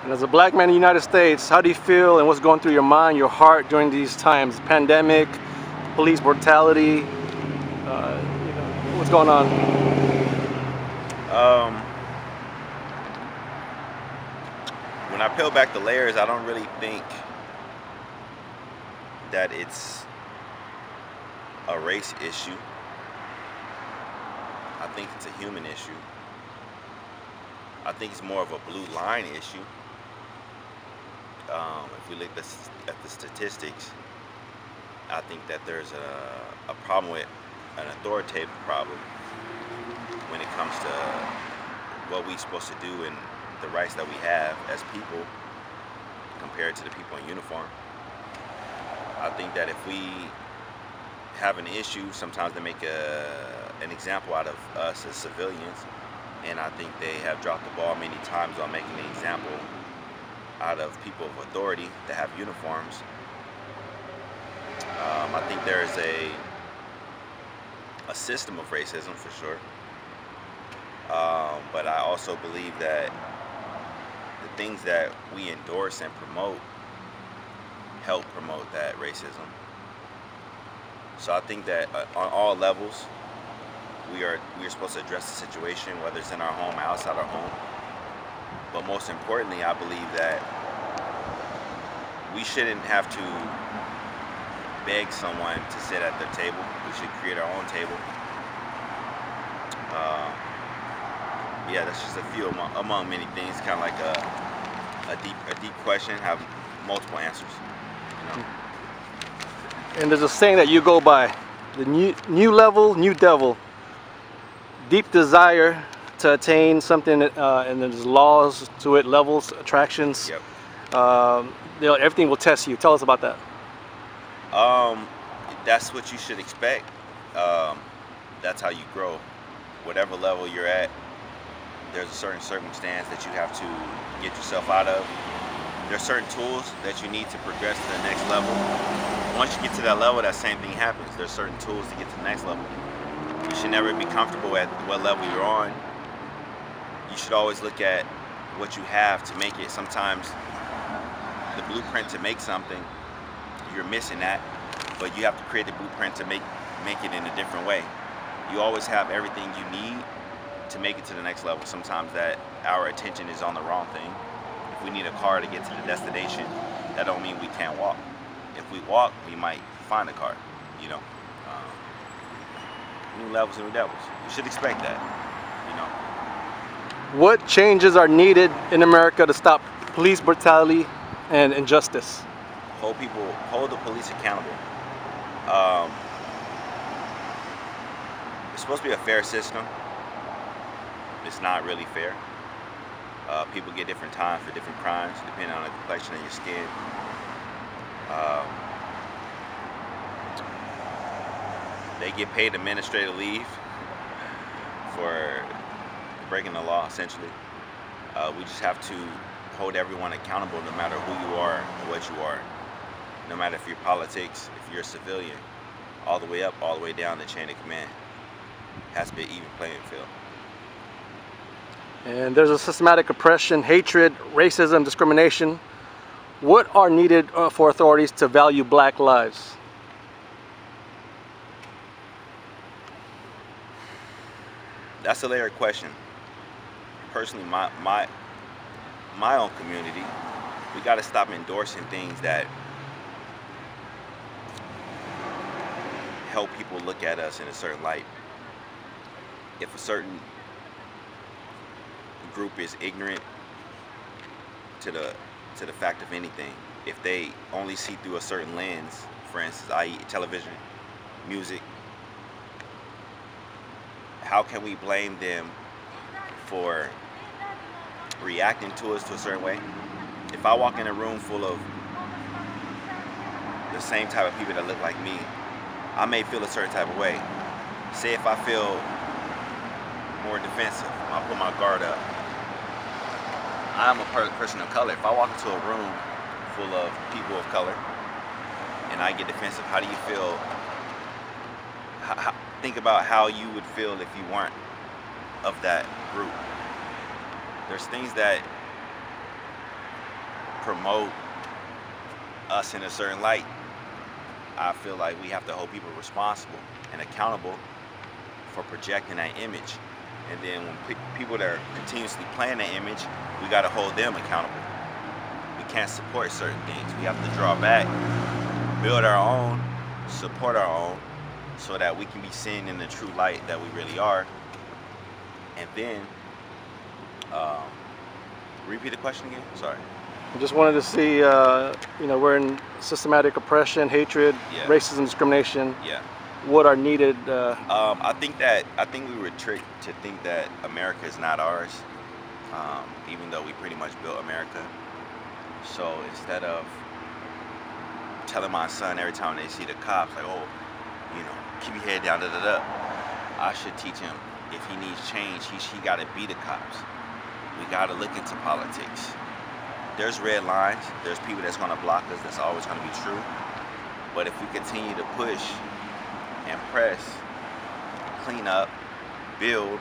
And as a black man in the United States, how do you feel and what's going through your mind, your heart during these times? Pandemic, police brutality, what's going on? When I peel back the layers, I don't really think that it's a race issue. I think it's a human issue. I think it's more of a blue line issue. If we look at the statistics, I think that there's a problem with an authoritative problem when it comes to what we're supposed to do and the rights that we have as people compared to the people in uniform. I think that if we have an issue, sometimes they make an example out of us as civilians, and I think they have dropped the ball many times on making an example out of people of authority that have uniforms. I think there is a system of racism for sure, but I also believe that the things that we endorse and promote help promote that racism. So I think that on all levels, we are supposed to address the situation, whether it's in our home or outside our home. But most importantly, I believe that we shouldn't have to beg someone to sit at their table. We should create our own table. Yeah, that's just a few among many things. Kind of like a deep question, have multiple answers. You know? And there's a saying that you go by: the new level, new devil. Deep desire to attain something, and there's laws to it, levels, attractions. Yep. Everything will test you. Tell us about that. That's what you should expect. That's how you grow. Whatever level you're at, there's a certain circumstance that you have to get yourself out of. There's certain tools that you need to progress to the next level. Once you get to that level, that same thing happens. There's certain tools to get to the next level. You should never be comfortable at what level you're on. You should always look at what you have to make it. Sometimes the blueprint to make something, you're missing that, but you have to create the blueprint to make it in a different way. You always have everything you need to make it to the next level. Sometimes that our attention is on the wrong thing. If we need a car to get to the destination, that don't mean we can't walk. If we walk, we might find a car, you know. New levels and new devils. You should expect that, you know. What changes are needed in America to stop police brutality and injustice? Hold the police accountable. It's supposed to be a fair system. It's not really fair. People get different times for different crimes, depending on the complexion of your skin. They get paid administrative leave for breaking the law, essentially. We just have to hold everyone accountable no matter who you are or what you are. No matter if you're politics, if you're a civilian, all the way up, all the way down the chain of command. It has to be an even playing field. And there's a systematic oppression, hatred, racism, discrimination. What are needed for authorities to value black lives? That's a layered question. Personally, my own community, we got to stop endorsing things that help people look at us in a certain light. If a certain group is ignorant to the fact of anything, if they only see through a certain lens, for instance, i.e. television, music, how can we blame them for reacting to us to a certain way? If I walk in a room full of the same type of people that look like me, I may feel a certain type of way. Say if I feel more defensive, I put my guard up. I'm a person of color. If I walk into a room full of people of color and I get defensive, how do you feel? Think about how you would feel if you weren't of that group. There's things that promote us in a certain light. I feel like we have to hold people responsible and accountable for projecting that image. And then when people that are continuously playing that image, we got to hold them accountable. We can't support certain things. We have to draw back, build our own, support our own, so that we can be seen in the true light that we really are. And then, repeat the question again? Sorry. I just wanted to see, you know, we're in systematic oppression, hatred, Yeah. racism, discrimination. Yeah. What are needed? I think we were tricked to think that America is not ours, even though we pretty much built America. So instead of telling my son every time they see the cops, like, oh, you know, keep your head down, da da da, I should teach him if he needs change, he got to be the cops. We got to look into politics. There's red lines. There's people that's going to block us. That's always going to be true. But if we continue to push and press, clean up, build,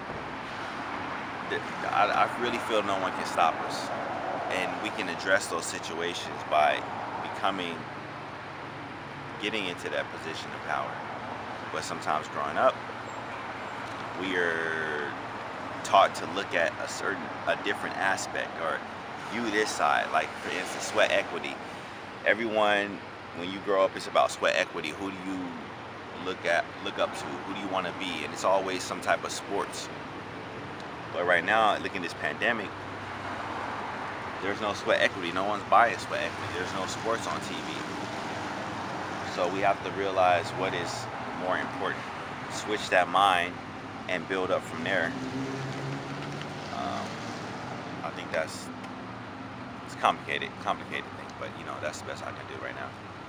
I really feel no one can stop us. And we can address those situations by getting into that position of power. But sometimes growing up, we are taught to look at a different aspect or view this side. Like, for instance, sweat equity. Everyone, when you grow up, it's about sweat equity. Who do you look up to? Who do you want to be? And it's always some type of sports. But right now, looking at this pandemic, there's no sweat equity. No one's buying sweat equity. There's no sports on TV. So we have to realize what is more important. Switch that mind and build up from there. I think it's a complicated thing, but you know, that's the best I can do right now.